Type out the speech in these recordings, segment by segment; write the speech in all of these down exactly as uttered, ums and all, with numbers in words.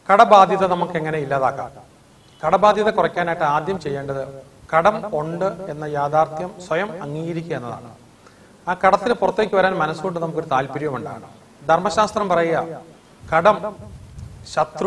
കടബാധ്യത നമുക്ക് എങ്ങനെ ഇല്ലാതാക്കാം? കടബാധ്യത കുറയ്ക്കാനായിട്ട് ആദ്യം ചെയ്യേണ്ടത് കടം ഉണ്ട് എന്ന യാഥാർത്ഥ്യം സ്വയം അംഗീകരിക്കുക എന്നതാണ്. ആ കടത്തിന് പുറത്തേക്ക് വരാൻ മനസ്സുകൊണ്ട് നമുക്കൊരു താല്പര്യമുണ്ടാകണം. ധർമ്മശാസ്ത്രം പറയുക, കടം, ശത്രു,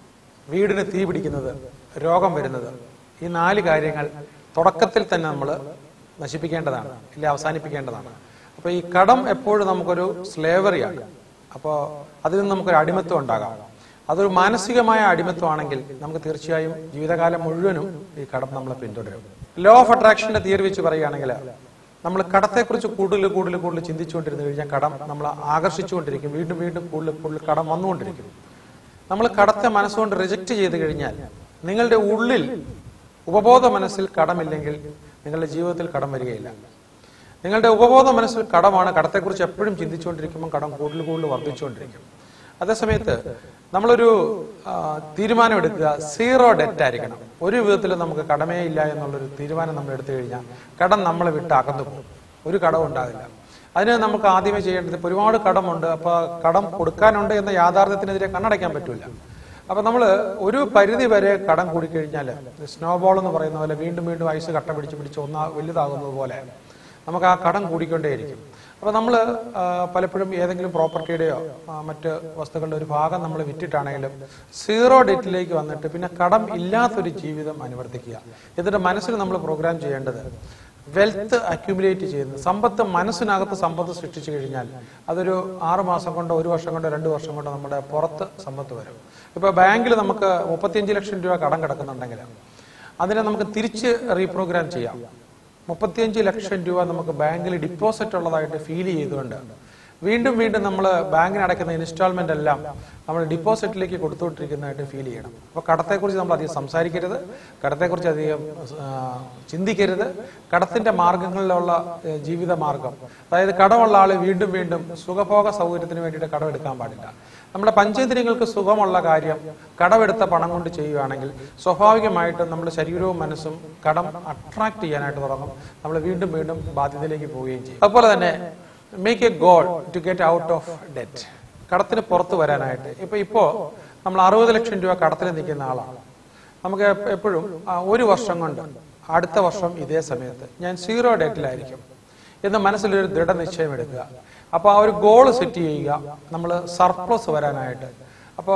വീടിന് തീ പിടിക്കുന്നത്, രോഗം വരുന്നത്, ഈ നാല് കാര്യങ്ങൾ തുടക്കത്തിൽ തന്നെ നമ്മൾ നശിപ്പിക്കേണ്ടതാണ്, ഇല്ല അവസാനിപ്പിക്കേണ്ടതാണ്. അപ്പൊ ഈ കടം എപ്പോഴും നമുക്കൊരു സ്ലേവറിയാണ്. അപ്പോൾ അതിൽ നിന്ന് നമുക്കൊരു അടിമത്വം ഉണ്ടാകാം. അതൊരു മാനസികമായ അടിമത്വമാണെങ്കിൽ നമുക്ക് തീർച്ചയായും ജീവിതകാലം മുഴുവനും ഈ കടം നമ്മളെ പിന്തുടരും. ലോ ഓഫ് അട്രാക്ഷന്റെ തിയറി വെച്ച് പറയുകയാണെങ്കിൽ നമ്മൾ കടത്തെക്കുറിച്ച് കൂടുതൽ കൂടുതൽ കൂടുതൽ ചിന്തിച്ചുകൊണ്ടിരുന്നു കഴിഞ്ഞാൽ കടം നമ്മൾ ആകർഷിച്ചുകൊണ്ടിരിക്കും. വീണ്ടും വീണ്ടും കൂടുതൽ കൂടുതൽ കടം വന്നുകൊണ്ടിരിക്കും. നമ്മൾ കടത്തെ മനസ്സുകൊണ്ട് റിജക്റ്റ് ചെയ്ത് കഴിഞ്ഞാൽ നിങ്ങളുടെ ഉള്ളിൽ ഉപബോധ മനസ്സിൽ കടമില്ലെങ്കിൽ നിങ്ങളുടെ ജീവിതത്തിൽ കടം വരികയില്ല. നിങ്ങളുടെ ഉപബോധ മനസ്സിൽ കടമാണ്. കടത്തെക്കുറിച്ച് എപ്പോഴും ചിന്തിച്ചുകൊണ്ടിരിക്കുമ്പോൾ കടം കൂടുതൽ കൂടുതൽ വർദ്ധിച്ചുകൊണ്ടിരിക്കും. അതേസമയത്ത് നമ്മളൊരു തീരുമാനം എടുക്കുക, സീറോ ഡെറ്റ് ആയിരിക്കണം. ഒരു വിധത്തിൽ നമുക്ക് കടമേ ഇല്ല എന്നുള്ളൊരു തീരുമാനം നമ്മൾ എടുത്തു കഴിഞ്ഞാൽ കടം നമ്മളെ വിട്ട് അകന്നു പോകും. ഒരു കടവും ഉണ്ടാകില്ല. അതിന് നമുക്ക് ആദ്യമേ ചെയ്യേണ്ടത്, ഇപ്പൊ ഒരുപാട് കടമുണ്ട്, അപ്പൊ കടം കൊടുക്കാനുണ്ട് എന്ന യാഥാർത്ഥ്യത്തിനെതിരെ കണ്ണടയ്ക്കാൻ പറ്റൂല. അപ്പൊ നമ്മൾ ഒരു പരിധി വരെ കടം കൂടിക്കഴിഞ്ഞാൽ സ്നോബോൾ എന്ന് പറയുന്ന പോലെ വീണ്ടും വീണ്ടും ഐസ് കട്ട പിടിച്ച് പിടിച്ച് ഒന്നാ വലുതാകുന്നത് പോലെ നമുക്ക് ആ കടം കൂടിക്കൊണ്ടേയിരിക്കും. അപ്പൊ നമ്മൾ പലപ്പോഴും ഏതെങ്കിലും പ്രോപ്പർട്ടിയുടെയോ മറ്റ് വസ്തുക്കളുടെ ഒരു ഭാഗം നമ്മൾ വിറ്റിട്ടാണെങ്കിലും സീറോ ഡെറ്റിലേക്ക് വന്നിട്ട് പിന്നെ കടം ഇല്ലാത്തൊരു ജീവിതം അനുവർത്തിക്കുക. എന്നിട്ട് മനസ്സിൽ നമ്മൾ പ്രോഗ്രാം ചെയ്യേണ്ടത് വെൽത്ത് അക്യുമുലേറ്റ് ചെയ്യുന്നത്, സമ്പത്ത് മനസ്സിനകത്ത് സമ്പത്ത് സൃഷ്ടിച്ചു കഴിഞ്ഞാൽ അതൊരു ആറു മാസം കൊണ്ടോ ഒരു വർഷം കൊണ്ടോ രണ്ടു വർഷം കൊണ്ടോ നമ്മുടെ പുറത്ത് സമ്പത്ത് വരും. ഇപ്പൊ ബാങ്കിൽ നമുക്ക് മുപ്പത്തിയഞ്ച് ലക്ഷം രൂപ കടം കിടക്കുന്നുണ്ടെങ്കിൽ അതിനെ നമുക്ക് തിരിച്ച് റീപ്രോഗ്രാം ചെയ്യാം. മുപ്പത്തിയഞ്ച് ലക്ഷം രൂപ നമുക്ക് ബാങ്കിൽ ഡിപ്പോസിറ്റ് ഉള്ളതായിട്ട് ഫീൽ ചെയ്തുകൊണ്ട് വീണ്ടും വീണ്ടും നമ്മൾ ബാങ്കിന് അടയ്ക്കുന്ന ഇൻസ്റ്റാൾമെന്റ് എല്ലാം നമ്മൾ ഡിപ്പോസിറ്റിലേക്ക് കൊടുത്തുകൊണ്ടിരിക്കുന്നതായിട്ട് ഫീൽ ചെയ്യണം. അപ്പോൾ കടത്തെക്കുറിച്ച് നമ്മൾ അധികം സംസാരിക്കരുത്, കടത്തെക്കുറിച്ച് അധികം ചിന്തിക്കരുത്. കടത്തിന്റെ മാർഗങ്ങളിലുള്ള ജീവിത മാർഗം, അതായത് കടമുള്ള ആൾ വീണ്ടും വീണ്ടും സുഖഭോഗ സൗകര്യത്തിന് വേണ്ടിയിട്ട് കടമെടുക്കാൻ പാടില്ല. നമ്മുടെ പഞ്ചേന്ദ്രിയങ്ങൾക്ക് സുഖമുള്ള കാര്യം കടമെടുത്ത പണം കൊണ്ട് ചെയ്യുകയാണെങ്കിൽ സ്വാഭാവികമായിട്ടും നമ്മുടെ ശരീരവും മനസ്സും കടം അട്രാക്ട് ചെയ്യാനായിട്ട് തുടങ്ങും. നമ്മൾ വീണ്ടും വീണ്ടും ബാധ്യതയിലേക്ക് പോവുകയും ചെയ്യും. അതുപോലെ തന്നെ make a goal to get out of debt. കടത്തിന് പുറത്ത് വരാനായിട്ട് ഇപ്പൊ ഇപ്പോ നമ്മൾ അറുപത് ലക്ഷം രൂപ കടത്തിൽ നിൽക്കുന്ന ആളാണ്. നമുക്ക് എപ്പോഴും ഒരു വർഷം കൊണ്ട് അടുത്ത വർഷം ഇതേ സമയത്ത് ഞാൻ സീറോ ഡെറ്റിലായിരിക്കും എന്ന് മനസ്സിലൊരു ദൃഢനിശ്ചയം എടുക്കുക. അപ്പൊ ആ ഒരു ഗോള് സെറ്റ് ചെയ്യുക, നമ്മൾ സർപ്ലസ് വരാനായിട്ട്. അപ്പോ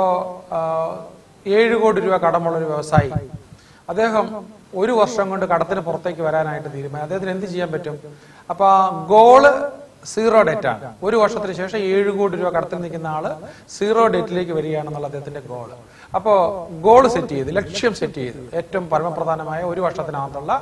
ഏഴ് കോടി രൂപ കടമുള്ളൊരു വ്യവസായി, അദ്ദേഹം ഒരു വർഷം കൊണ്ട് കടത്തിന് പുറത്തേക്ക് വരാനായിട്ട് തീരുമാനം. അദ്ദേഹത്തിന് എന്ത് ചെയ്യാൻ പറ്റും? അപ്പൊ ആ ഗോള് സീറോ ഡെറ്റ് ആണ്. ഒരു വർഷത്തിന് ശേഷം ഏഴ് കോടി രൂപ കടത്തിൽ നിൽക്കുന്ന ആള് സീറോ ഡെറ്റിലേക്ക് വരികയാണെന്നുള്ള അദ്ദേഹത്തിന്റെ ഗോള്. അപ്പോ ഗോള് സെറ്റ് ചെയ്ത്, ലക്ഷ്യം സെറ്റ് ചെയ്ത്, ഏറ്റവും പരമപ്രധാനമായ ഒരു വർഷത്തിനകത്തുള്ള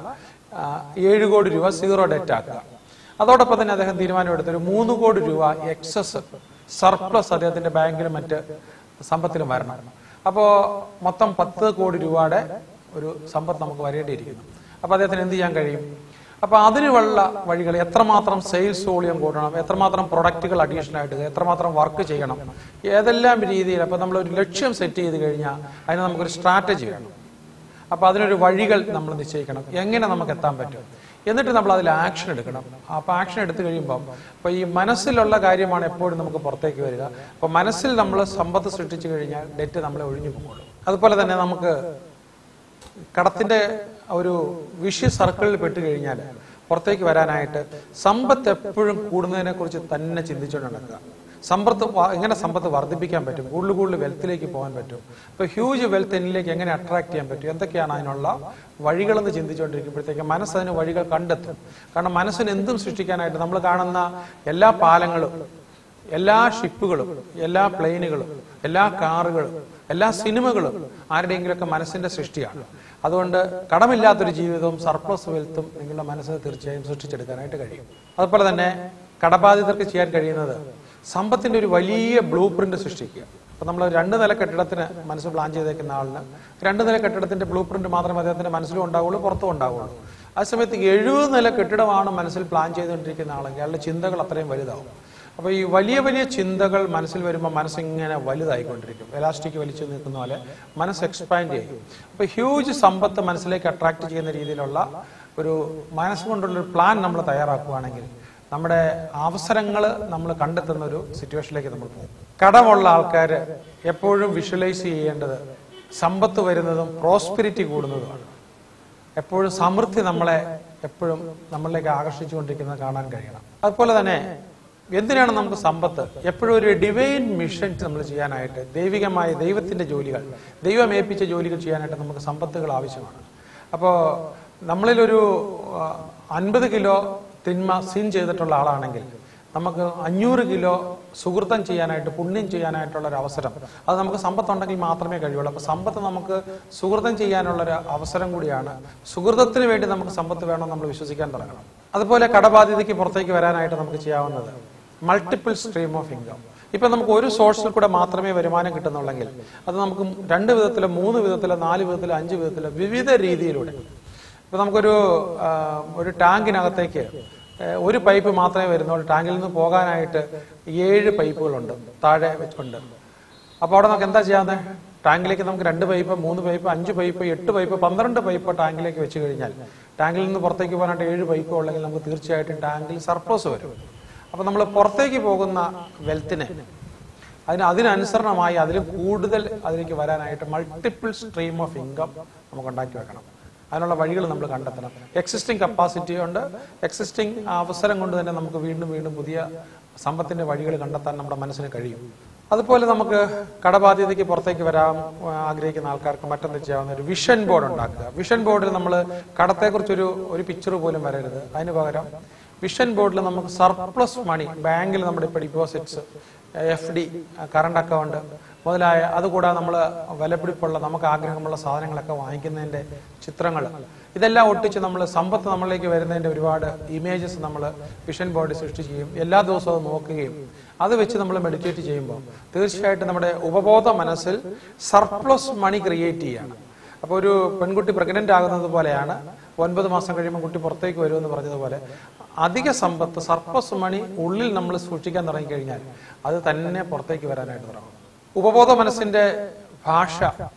ഏഴ് കോടി രൂപ സീറോ ഡെറ്റ് ആക്കുക. അതോടൊപ്പം തന്നെ അദ്ദേഹം തീരുമാനമെടുത്ത ഒരു മൂന്ന് കോടി രൂപ എക്സസ് സർപ്ലസ് അദ്ദേഹത്തിന്റെ ബാങ്കിലും മറ്റ് സമ്പത്തിലും വരണം. അപ്പോ മൊത്തം പത്ത് കോടി രൂപയുടെ ഒരു സമ്പത്ത് നമുക്ക് വരേണ്ടിയിരിക്കുന്നു. അപ്പൊ അദ്ദേഹത്തിന് എന്ത് ചെയ്യാൻ കഴിയും? അപ്പൊ അതിനുള്ള വഴികൾ, എത്രമാത്രം സെയിൽസ് വോളിയം കൂട്ടണം, എത്രമാത്രം പ്രൊഡക്റ്റുകൾ അഡീഷണൽ ആയിട്ട്, എത്രമാത്രം വർക്ക് ചെയ്യണം, ഏതെല്ലാം രീതിയിൽ. അപ്പൊ നമ്മളൊരു ലക്ഷ്യം സെറ്റ് ചെയ്ത് കഴിഞ്ഞാൽ അതിന് നമുക്കൊരു സ്ട്രാറ്റജി വേണം. അപ്പൊ അതിനൊരു വഴികൾ നമ്മൾ നിശ്ചയിക്കണം, എങ്ങനെ നമുക്ക് എത്താൻ പറ്റും. എന്നിട്ട് നമ്മൾ അതിൽ ആക്ഷൻ എടുക്കണം. അപ്പൊ ആക്ഷൻ എടുത്തു കഴിയുമ്പോൾ അപ്പൊ ഈ മനസ്സിലുള്ള കാര്യമാണ് എപ്പോഴും നമുക്ക് പുറത്തേക്ക് വരിക. അപ്പൊ മനസ്സിൽ നമ്മൾ സമ്പത്ത് സൃഷ്ടിച്ചു കഴിഞ്ഞാൽ ഡെറ്റ് നമ്മളെ ഒഴിഞ്ഞു പോകുള്ളൂ. അതുപോലെ തന്നെ നമുക്ക് കടത്തിന്റെ ഒരു വിഷ്യ സർക്കിളിൽ പെട്ട് കഴിഞ്ഞാൽ പുറത്തേക്ക് വരാനായിട്ട് സമ്പത്ത് എപ്പോഴും കൂടുന്നതിനെ കുറിച്ച് തന്നെ ചിന്തിച്ചുകൊണ്ട് നടക്കുക. സമ്പത്ത് എങ്ങനെ സമ്പത്ത് വർദ്ധിപ്പിക്കാൻ പറ്റും, കൂടുതൽ കൂടുതൽ വെൽത്തിലേക്ക് പോകാൻ പറ്റും, ഇപ്പൊ ഹ്യൂജ് വെൽത്ത് എന്നിലേക്ക് എങ്ങനെ അട്രാക്ട് ചെയ്യാൻ പറ്റും, എന്തൊക്കെയാണ് അതിനുള്ള വഴികളെന്ന് ചിന്തിച്ചുകൊണ്ടിരിക്കുമ്പോഴത്തേക്ക് മനസ്സ് അതിന് വഴികൾ കണ്ടെത്തും. കാരണം മനസ്സിന് എന്തും സൃഷ്ടിക്കാനായിട്ട് നമ്മൾ കാണുന്ന എല്ലാ പാലങ്ങളും, എല്ലാ ഷിപ്പുകളും, എല്ലാ പ്ലെയിനുകളും, എല്ലാ കാറുകളും, എല്ലാ സിനിമകളും ആരുടെയെങ്കിലുമൊക്കെ മനസ്സിന്റെ സൃഷ്ടിയാണ്. അതുകൊണ്ട് കടമില്ലാത്തൊരു ജീവിതവും സർപ്ലസ് വെൽത്തും നിങ്ങളുടെ മനസ്സിന് തീർച്ചയായും സൃഷ്ടിച്ചെടുക്കാനായിട്ട് കഴിയും. അതുപോലെ തന്നെ കടബാധിതർക്ക് ചെയ്യാൻ കഴിയുന്നത് സമ്പത്തിന്റെ ഒരു വലിയ ബ്ലൂ പ്രിന്റ് സൃഷ്ടിക്കുക. അപ്പൊ നമ്മൾ രണ്ട് നില കെട്ടിടത്തിന് മനസ്സ് പ്ലാൻ ചെയ്തേക്കുന്ന ആളിന് രണ്ട് നില കെട്ടിടത്തിന്റെ ബ്ലൂ പ്രിന്റ് മാത്രമേ അദ്ദേഹത്തിന്റെ മനസ്സിലും ഉണ്ടാവുള്ളൂ, പുറത്തും ഉണ്ടാവുള്ളൂ. ആ സമയത്ത് എഴുപത് നില കെട്ടിടമാണ് മനസ്സിൽ പ്ലാൻ ചെയ്തുകൊണ്ടിരിക്കുന്ന ആളെങ്കിൽ അയാളുടെ ചിന്തകൾ അത്രയും വലുതാവും. അപ്പൊ ഈ വലിയ വലിയ ചിന്തകൾ മനസ്സിൽ വരുമ്പോൾ മനസ്സിങ്ങനെ വലുതായിക്കൊണ്ടിരിക്കും. എലാസ്റ്റിക് വലിച്ചു നിൽക്കുന്ന പോലെ മനസ്സ് എക്സ്പാൻഡ് ചെയ്യും. അപ്പൊ ഹ്യൂജ് സമ്പത്ത് മനസ്സിലേക്ക് അട്രാക്ട് ചെയ്യുന്ന രീതിയിലുള്ള ഒരു മനസ്സുകൊണ്ടുള്ളൊരു പ്ലാൻ നമ്മൾ തയ്യാറാക്കുകയാണെങ്കിൽ നമ്മുടെ അവസരങ്ങൾ നമ്മൾ കണ്ടെത്തുന്ന ഒരു സിറ്റുവേഷനിലേക്ക് നമ്മൾ പോകും. കടമുള്ള ആൾക്കാർ എപ്പോഴും വിഷ്വലൈസ് ചെയ്യേണ്ടത് സമ്പത്ത് വരുന്നതും പ്രോസ്പിരിറ്റി കൂടുന്നതുമാണ്. എപ്പോഴും സമൃദ്ധി നമ്മളെ എപ്പോഴും നമ്മളിലേക്ക് ആകർഷിച്ചുകൊണ്ടിരിക്കുന്നത് കാണാൻ കഴിയണം. അതുപോലെ തന്നെ എന്തിനാണ് നമുക്ക് സമ്പത്ത്? എപ്പോഴും ഒരു ഡിവൈൻ മിഷൻ നമ്മൾ ചെയ്യാനായിട്ട്, ദൈവികമായ ദൈവത്തിന്റെ ജോലികൾ, ദൈവം ഏൽപ്പിച്ച ജോലികൾ ചെയ്യാനായിട്ട് നമുക്ക് സമ്പത്തുകൾ ആവശ്യമാണ്. അപ്പോൾ നമ്മളിലൊരു അൻപത് കിലോ തിന്മ സിൻ ചെയ്തിട്ടുള്ള ആളാണെങ്കിൽ നമുക്ക് അഞ്ഞൂറ് കിലോ സുഹൃത്തം ചെയ്യാനായിട്ട്, പുണ്യം ചെയ്യാനായിട്ടുള്ള ഒരു അവസരം, അത് നമുക്ക് സമ്പത്തുണ്ടെങ്കിൽ മാത്രമേ കഴിയുള്ളൂ. അപ്പൊ സമ്പത്ത് നമുക്ക് സുഹൃത്തം ചെയ്യാനുള്ള ഒരു അവസരം കൂടിയാണ്. സുഹൃത്തത്തിന് വേണ്ടി നമുക്ക് സമ്പത്ത് വേണമെന്ന് നമ്മൾ വിശ്വസിക്കാൻ തുടങ്ങണം. അതുപോലെ കടബാധ്യതയ്ക്ക് പുറത്തേക്ക് വരാനായിട്ട് നമുക്ക് ചെയ്യാവുന്നത് മൾട്ടിപ്പിൾ സ്ട്രീം ഓഫ് ഇൻകം. ഇപ്പൊ നമുക്ക് ഒരു സോഴ്സിൽ കൂടെ മാത്രമേ വരുമാനം കിട്ടുന്നുള്ളെങ്കിൽ അത് നമുക്ക് രണ്ട് വിധത്തിലോ മൂന്ന് വിധത്തിലോ നാല് വിധത്തിലോ അഞ്ച് വിധത്തിലോ വിവിധ രീതിയിലൂടെ. ഇപ്പൊ നമുക്കൊരു ഒരു ടാങ്കിനകത്തേക്ക് ഒരു പൈപ്പ് മാത്രമേ വരുന്നുള്ളൂ. ടാങ്കിൽ നിന്ന് പോകാനായിട്ട് ഏഴ് പൈപ്പുകളുണ്ട്, താഴെ വെച്ചുണ്ട്. അപ്പോൾ അവിടെ നമുക്ക് എന്താ ചെയ്യാതെ? ടാങ്കിലേക്ക് നമുക്ക് രണ്ട് പൈപ്പ്, മൂന്ന് പൈപ്പ്, അഞ്ച് പൈപ്പ്, എട്ട് പൈപ്പ്, പന്ത്രണ്ട് പൈപ്പ് ടാങ്കിലേക്ക് വെച്ച് കഴിഞ്ഞാൽ ടാങ്കിൽ നിന്ന് പുറത്തേക്ക് പോകാനായിട്ട് ഏഴ് പൈപ്പ് ഉള്ളെങ്കിൽ നമുക്ക് തീർച്ചയായിട്ടും ടാങ്കിൽ സർപ്ലസ് വരും. അപ്പൊ നമ്മൾ പുറത്തേക്ക് പോകുന്ന വെൽത്തിനെ അതിന് അതിനനുസരണമായി അതിൽ കൂടുതൽ അതിലേക്ക് വരാനായിട്ട് മൾട്ടിപ്പിൾ സ്ട്രീം ഓഫ് ഇൻകം നമുക്ക് ഉണ്ടാക്കി വെക്കണം. അതിനുള്ള വഴികൾ നമ്മൾ കണ്ടെത്തണം. എക്സിസ്റ്റിംഗ് കപ്പാസിറ്റി കൊണ്ട്, എക്സിസ്റ്റിംഗ് അവസരം കൊണ്ട് തന്നെ നമുക്ക് വീണ്ടും വീണ്ടും പുതിയ സമ്പത്തിന്റെ വഴികൾ കണ്ടെത്താൻ നമ്മുടെ മനസ്സിന് കഴിയും. അതുപോലെ നമുക്ക് കടബാധ്യതയ്ക്ക് പുറത്തേക്ക് വരാൻ ആഗ്രഹിക്കുന്ന ആൾക്കാർക്ക് മറ്റൊന്ന് ചെയ്യാവുന്ന ഒരു വിഷൻ ബോർഡ് ഉണ്ടാക്കുക. വിഷൻ ബോർഡിൽ നമ്മൾ കടത്തെക്കുറിച്ചൊരു ഒരു പിക്ചർ പോലും വരരുത്. അതിന് പകരം വിഷൻ ബോർഡിൽ നമുക്ക് സർപ്ലസ് മണി, ബാങ്കിൽ നമ്മുടെ ഇപ്പോൾ deposits, F D, current account മുതലായ, അതുകൂടാതെ നമ്മൾ വിലപിടിപ്പുള്ള നമുക്ക് ആഗ്രഹമുള്ള സാധനങ്ങളൊക്കെ വാങ്ങിക്കുന്നതിന്റെ ചിത്രങ്ങൾ, ഇതെല്ലാം ഒട്ടിച്ച് നമ്മൾ സമ്പത്ത് നമ്മളിലേക്ക് വരുന്നതിന്റെ ഒരുപാട് ഇമേജസ് നമ്മൾ വിഷൻ ബോർഡ് സൃഷ്ടിക്കുകയും എല്ലാ ദിവസവും നോക്കുകയും അത് വെച്ച് നമ്മൾ മെഡിറ്റേറ്റ് ചെയ്യുമ്പോൾ തീർച്ചയായിട്ടും നമ്മുടെ ഉപബോധ മനസ്സിൽ സർപ്ലസ് മണി ക്രിയേറ്റ് ചെയ്യുകയാണ്. അപ്പോൾ ഒരു പെൺകുട്ടി പ്രഗ്നന്റ് ആകുന്നത് പോലെയാണ്, ഒൻപത് മാസം കഴിയുമ്പോൾ കുട്ടി പുറത്തേക്ക് വരുമെന്ന് പറഞ്ഞതുപോലെ അധിക സമ്പത്ത്, സർപ്ലസ് മണി ഉള്ളിൽ നമ്മൾ സൂക്ഷിക്കാൻ തുടങ്ങിക്കഴിഞ്ഞാൽ അത് തന്നെ പുറത്തേക്ക് വരാനായിട്ട് തുടങ്ങും. ഉപബോധ മനസ്സിന്റെ ഭാഷ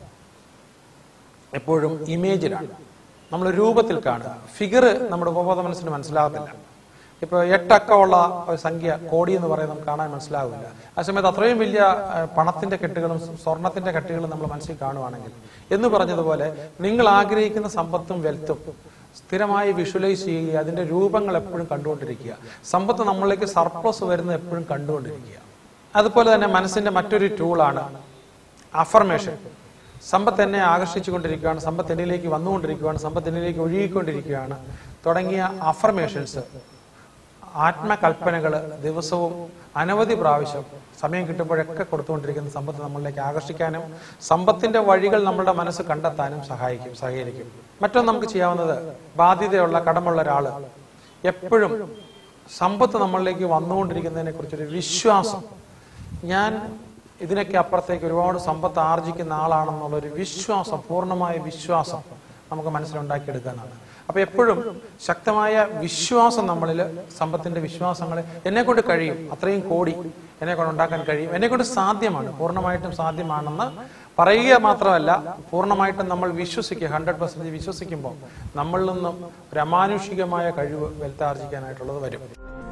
എപ്പോഴും ഇമേജിലാണ്, നമ്മൾ രൂപത്തിൽ കാണുക. ഫിഗർ നമ്മുടെ ഉപബോധ മനസ്സിന് മനസ്സിലാകത്തില്ല. ഇപ്പൊ എട്ടക്കമുള്ള ഒരു സംഖ്യ, കോടി എന്ന് പറയുന്നത് നമുക്ക് കാണാൻ മനസ്സിലാവില്ല. ആ സമയത്ത് അത്രയും വലിയ പണത്തിന്റെ കെട്ടുകളും സ്വർണത്തിന്റെ കെട്ടുകളും നമ്മൾ മനസ്സിൽ കാണുവാണെങ്കിൽ, എന്ന് പറഞ്ഞതുപോലെ നിങ്ങൾ ആഗ്രഹിക്കുന്ന സമ്പത്തും വെൽത്തും സ്ഥിരമായി വിഷ്വലൈസ് ചെയ്യുക, അതിന്റെ രൂപങ്ങൾ എപ്പോഴും കണ്ടുകൊണ്ടിരിക്കുക. സമ്പത്ത് നമ്മളിലേക്ക് സർപ്ലസ് വരുന്നത് എപ്പോഴും കണ്ടുകൊണ്ടിരിക്കുക. അതുപോലെ തന്നെ മനസ്സിന്റെ മറ്റൊരു ടൂളാണ് അഫർമേഷൻ. സമ്പത്ത് എന്നെ ആകർഷിച്ചുകൊണ്ടിരിക്കുകയാണ്, സമ്പത്ത് എന്നിലേക്ക് വന്നുകൊണ്ടിരിക്കുകയാണ്, സമ്പത്ത് എന്നിലേക്ക് ഒഴുകിക്കൊണ്ടിരിക്കുകയാണ് തുടങ്ങിയ അഫർമേഷൻസ്, ആത്മകൽപ്പനകൾ ദിവസവും അനവധി പ്രാവശ്യം സമയം കിട്ടുമ്പോഴൊക്കെ കൊടുത്തുകൊണ്ടിരിക്കുന്ന സമ്പത്ത് നമ്മളിലേക്ക് ആകർഷിക്കാനും സമ്പത്തിന്റെ വഴികൾ നമ്മളുടെ മനസ്സ് കണ്ടെത്താനും സഹായിക്കും സഹകരിക്കും. മറ്റൊന്ന് നമുക്ക് ചെയ്യാവുന്നത്, ബാധ്യതയുള്ള കടമുള്ള ഒരാള് എപ്പോഴും സമ്പത്ത് നമ്മളിലേക്ക് വന്നുകൊണ്ടിരിക്കുന്നതിനെ കുറിച്ചൊരു വിശ്വാസം, ഞാൻ ഇതിനൊക്കെ അപ്പുറത്തേക്ക് ഒരുപാട് സമ്പത്ത് ആർജിക്കുന്ന ആളാണെന്നുള്ളൊരു വിശ്വാസം, പൂർണ്ണമായ വിശ്വാസം നമുക്ക് മനസ്സിലുണ്ടാക്കിയെടുക്കാനാണ്. അപ്പൊ എപ്പോഴും ശക്തമായ വിശ്വാസം നമ്മളിൽ, സമ്പത്തിന്റെ വിശ്വാസങ്ങൾ എന്നെ കൊണ്ട് കഴിയും, അത്രയും കോടി എന്നെ കൊണ്ട് ഉണ്ടാക്കാൻ കഴിയും, എന്നെ കൊണ്ട് സാധ്യമാണ്, പൂർണ്ണമായിട്ടും സാധ്യമാണെന്ന് പറയുക മാത്രമല്ല, പൂർണ്ണമായിട്ടും നമ്മൾ വിശ്വസിക്കുക, ഹൺഡ്രഡ് പെർസെന്റ് വിശ്വസിക്കുമ്പോൾ നമ്മളിൽ നിന്നും ഒരു അമാനുഷികമായ കഴിവ് വെൽത്താർജിക്കാനായിട്ടുള്ളത് വരും.